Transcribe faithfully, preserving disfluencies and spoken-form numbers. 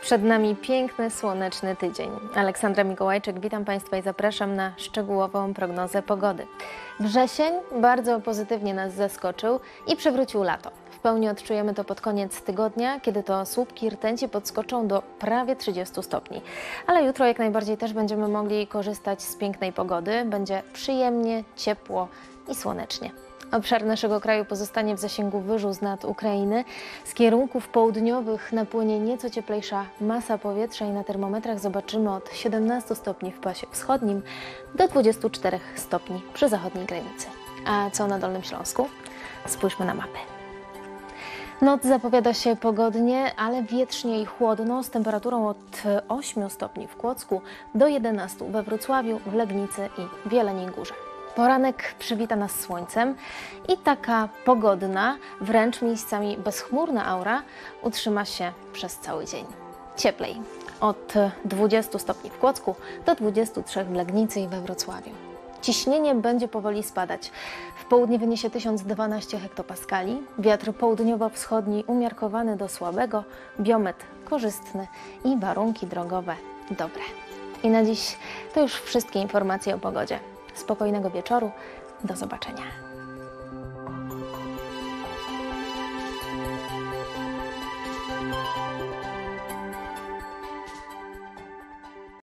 Przed nami piękny, słoneczny tydzień. Aleksandra Mikołajczyk, witam Państwa i zapraszam na szczegółową prognozę pogody. Wrzesień bardzo pozytywnie nas zaskoczył i przywrócił lato. W pełni odczujemy to pod koniec tygodnia, kiedy to słupki rtęci podskoczą do prawie trzydziestu stopni. Ale jutro jak najbardziej też będziemy mogli korzystać z pięknej pogody. Będzie przyjemnie, ciepło i słonecznie. Obszar naszego kraju pozostanie w zasięgu wyżu nad Ukrainy. Z kierunków południowych napłynie nieco cieplejsza masa powietrza i na termometrach zobaczymy od siedemnastu stopni w pasie wschodnim do dwudziestu czterech stopni przy zachodniej granicy. A co na Dolnym Śląsku? Spójrzmy na mapy. Noc zapowiada się pogodnie, ale wietrznie i chłodno, z temperaturą od ośmiu stopni w Kłodzku do jedenastu we Wrocławiu, w Legnicy i w Jeleniej Górze. Poranek przywita nas słońcem i taka pogodna, wręcz miejscami bezchmurna aura utrzyma się przez cały dzień. Cieplej od dwudziestu stopni w Kłodzku do dwudziestu trzech w Legnicy i we Wrocławiu. Ciśnienie będzie powoli spadać. W południe wyniesie tysiąc dwanaście hektopaskali, wiatr południowo-wschodni umiarkowany do słabego, biometr korzystny i warunki drogowe dobre. I na dziś to już wszystkie informacje o pogodzie. Spokojnego wieczoru, do zobaczenia.